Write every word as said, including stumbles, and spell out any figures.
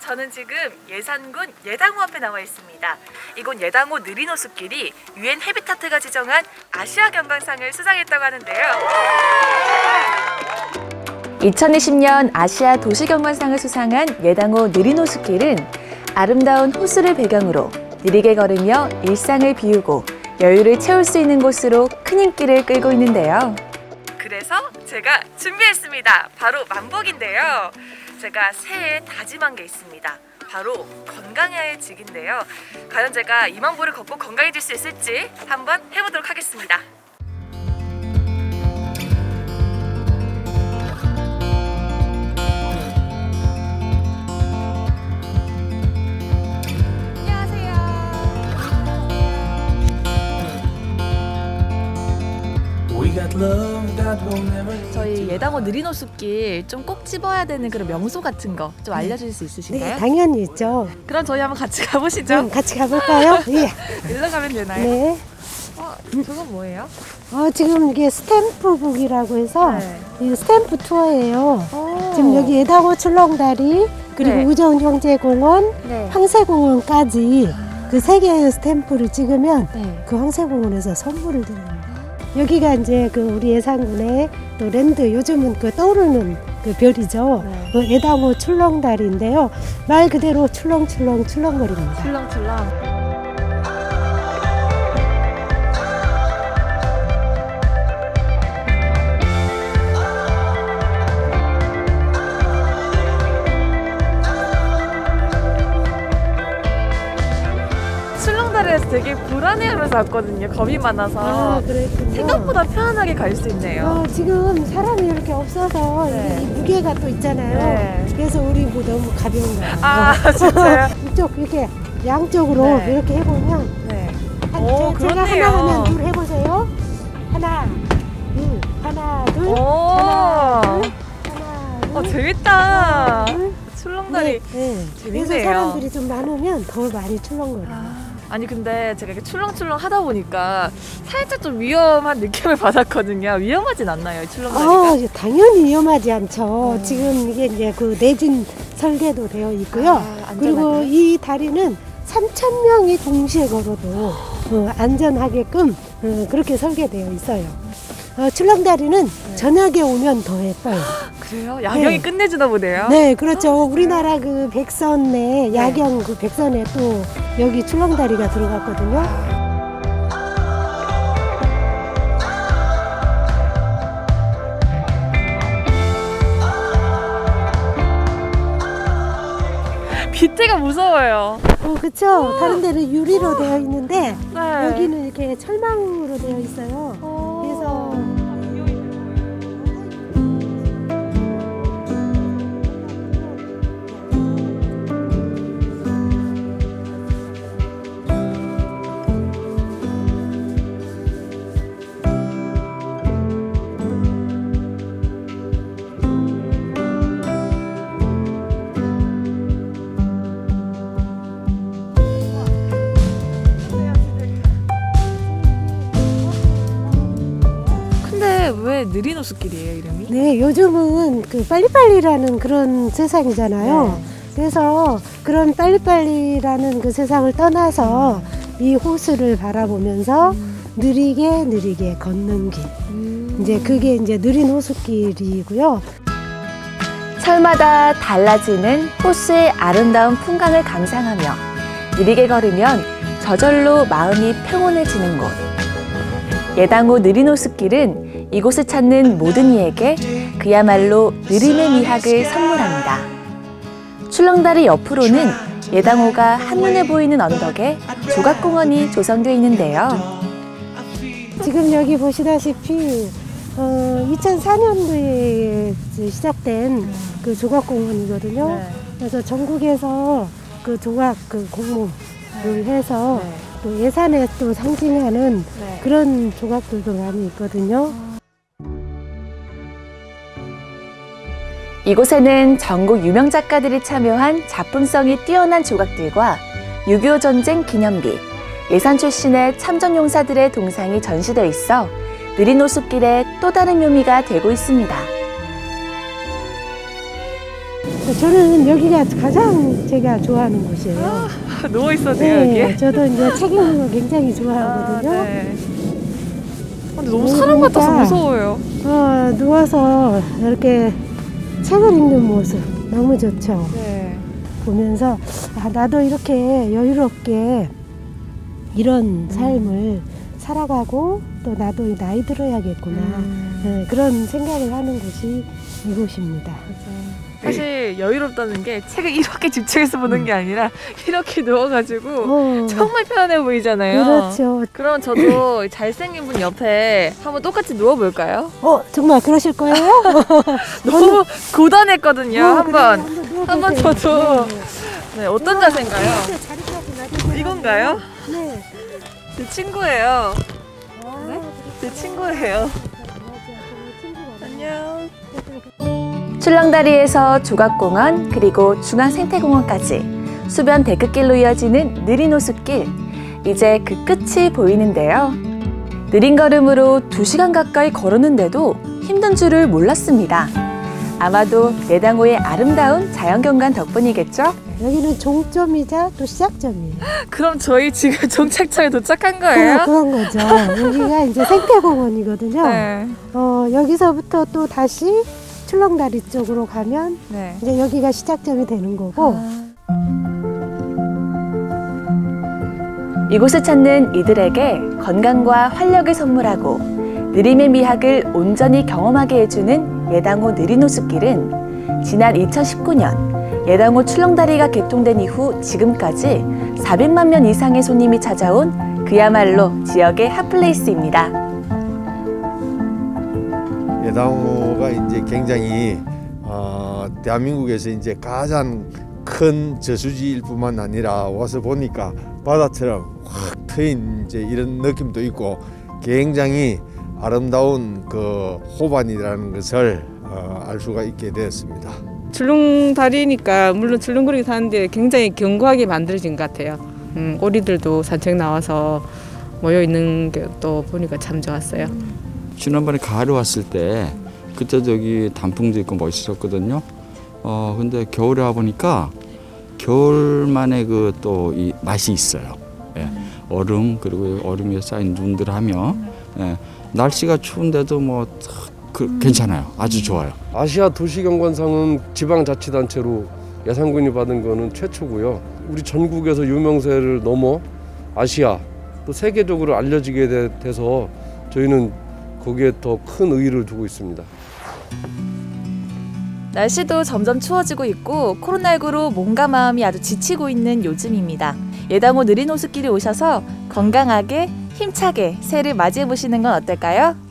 저는 지금 예산군 예당호 앞에 나와 있습니다. 이곳 예당호 느린 호수길이 유엔 해비타트가 지정한 아시아 경관상을 수상했다고 하는데요. 이천이십 년 아시아 도시경관상을 수상한 예당호 느린 호수길은 아름다운 호수를 배경으로 느리게 걸으며 일상을 비우고 여유를 채울 수 있는 곳으로 큰 인기를 끌고 있는데요. 그래서 제가 준비했습니다. 바로 만복인데요. 제가 새해에 다짐한 게 있습니다. 바로 건강해지기인데요. 과연 제가 이 만보를 걷고 건강해질 수 있을지 한번 해보도록 하겠습니다. 저희 예당호 느린 호수길 좀 꼭 집어야 되는 그런 명소 같은 거 좀 알려주실 수 있으신가요? 네, 당연히 있죠. 그럼 저희 한번 같이 가보시죠. 음, 같이 가볼까요? 예. 일로 가면 되나요? 네. 어, 저건 뭐예요? 어, 지금 이게 스탬프북이라고 해서 네. 이 스탬프 투어예요. 오. 지금 여기 예당호 출렁다리 그리고 네. 우정형제공원, 네. 황새공원까지 그 세 개의 스탬프를 찍으면 네. 그 황새공원에서 선물을 드립니다. 여기가 이제 그 우리 예산군의 또 랜드, 요즘은 그 떠오르는 그 별이죠. 네. 그 예당호 출렁다리인데요. 말 그대로 출렁출렁 출렁거립니다. 출렁출렁. 출렁다리에서 되게 불안해하면서 왔거든요. 겁이 많아서. 아, 그랬군요. 생각보다 편안하게 갈 수 있네요. 어, 지금 사람이 이렇게 없어서 네. 이 무게가 또 있잖아요. 네. 그래서 우리 뭐 너무 가벼운 거예요. 아, 진짜요? 이쪽 이렇게 양쪽으로 네. 이렇게 해보면 네. 한, 오, 제, 제가 그렇네요. 하나 하면 둘 해보세요. 하나, 둘, 하나, 둘, 오. 하나, 둘, 하나, 둘. 어, 재밌다. 둘. 출렁다리. 네, 네. 재밌네요. 그래서 사람들이 좀 많으면 더 많이 출렁거려요. 아, 아니 근데 제가 이렇게 출렁출렁 하다 보니까 살짝 좀 위험한 느낌을 받았거든요. 위험하진 않나요, 이 출렁다리가? 어, 당연히 위험하지 않죠. 음. 지금 이게 이제 그 내진 설계도 되어 있고요. 아, 안전하게. 그리고 이 다리는 삼천 명이 동시에 걸어도 어, 안전하게끔 어, 그렇게 설계되어 있어요. 어, 출렁다리는 네. 저녁에 오면 더 예뻐요. 그래요? 야경이 네. 끝내주나 보네요. 네, 그렇죠. 우리나라 그 백선에 야경 그 백선에 또 여기 출렁다리가 들어갔거든요. 밑에가 무서워요. 어, 그렇죠. 다른 데는 유리로 되어 있는데 네. 여기는 이렇게 철망으로 되어 있어요. 오. 그래서 왜 느린 호수길이에요, 이름이? 네, 요즘은 그 빨리빨리라는 그런 세상이잖아요. 네. 그래서 그런 빨리빨리라는 그 세상을 떠나서 이 호수를 바라보면서 음. 느리게 느리게 걷는 길. 음. 이제 그게 이제 느린 호수길이고요. 철마다 달라지는 호수의 아름다운 풍광을 감상하며 느리게 걸으면 저절로 마음이 평온해지는 곳. 예당호 느린 호수길은 이곳을 찾는 모든 이에게 그야말로 느림의 미학을 선물합니다. 출렁다리 옆으로는 예당호가 한눈에 보이는 언덕에 조각공원이 조성되어 있는데요. 지금 여기 보시다시피 어, 이천사 년도에 시작된 그 조각공원이거든요. 네. 그래서 전국에서 그 조각 그 공모를 해서 네. 또 예산에 또 상징하는 네. 그런 조각들도 많이 있거든요. 이곳에는 전국 유명 작가들이 참여한 작품성이 뛰어난 조각들과 육이오 전쟁 기념비, 예산 출신의 참전용사들의 동상이 전시되어 있어 느린 호수길의 또 다른 묘미가 되고 있습니다. 저는 여기가 가장 제가 좋아하는 곳이에요. 아, 누워 있었네요 네, 여기. 저도 이제 책 읽는 거 굉장히 좋아하거든요. 아, 네. 근데 너무 네, 사람 같아서 그러니까. 무서워요. 어, 누워서 이렇게 책을 읽는 모습 너무 좋죠. 네. 보면서 아, 나도 이렇게 여유롭게 이런 음. 삶을 살아가고 또 나도 나이 들어야겠구나. 음. 네, 그런 생각을 하는 곳이 이곳입니다. 사실 여유롭다는 게 책을 이렇게 집중해서 보는 게 아니라 이렇게 누워가지고 어, 정말 편해 보이잖아요. 그렇죠. 그럼 저도 잘생긴 분 옆에 한번 똑같이 누워볼까요? 어, 정말 그러실 거예요? 너무 고단했거든요. 어, 한번 그래요. 누워보세요. 한번 저도. 네, 네. 네, 어떤 자세인가요? 이렇게 자리까지 놔두세요. 이건가요? 네. 제 친구예요. 아, 네? 제 친구예요. 친구가 안녕. 출렁다리에서 조각공원 그리고 중앙생태공원까지 수변 데크길로 이어지는 느린 호숫길. 이제 그 끝이 보이는데요. 느린 걸음으로 두 시간 가까이 걸었는데도 힘든 줄을 몰랐습니다. 아마도 예당호의 아름다운 자연경관 덕분이겠죠? 여기는 종점이자 또 시작점이에요. 그럼 저희 지금 종착역에 도착한 그런, 거예요? 그런 거죠. 여기가 이제 생태공원이거든요. 네. 어, 여기서부터 또 다시 출렁다리 쪽으로 가면 네. 이제 여기가 시작점이 되는 거고. 이곳을 찾는 이들에게 건강과 활력을 선물하고 느림의 미학을 온전히 경험하게 해주는 예당호 느린 호숫길은 지난 이천십구 년 예당호 출렁다리가 개통된 이후 지금까지 사백만 명 이상의 손님이 찾아온 그야말로 지역의 핫플레이스입니다. 예당호가 이제 굉장히 어, 대한민국에서 이제 가장 큰 저수지일 뿐만 아니라 와서 보니까 바다처럼 확 트인 이제 이런 느낌도 있고 굉장히 아름다운 그 호반이라는 것을 어, 알 수가 있게 되었습니다. 출렁다리니까 물론 출렁거리게 사는데 굉장히 견고하게 만들어진 것 같아요. 음, 오리들도 산책 나와서 모여 있는 게 또 보니까 참 좋았어요. 지난번에 가을에 왔을 때 그때 저기 단풍도 있고 멋있었거든요. 어 근데 겨울에 와 보니까 겨울만의 그 또 이 맛이 있어요. 예. 얼음 그리고 얼음 위에 쌓인 눈들 하면 예. 날씨가 추운데도 뭐 그, 괜찮아요. 아주 좋아요. 아시아 도시경관상은 지방자치단체로 예산군이 받은 거는 최초고요. 우리 전국에서 유명세를 넘어 아시아 또 세계적으로 알려지게 돼, 돼서 저희는 거기에 더 큰 의의를 두고 있습니다. 날씨도 점점 추워지고 있고 코로나십구로 몸과 마음이 아주 지치고 있는 요즘입니다. 예당호 느린 호숫길에 오셔서 건강하게 힘차게 새해를 맞이해 보시는 건 어떨까요?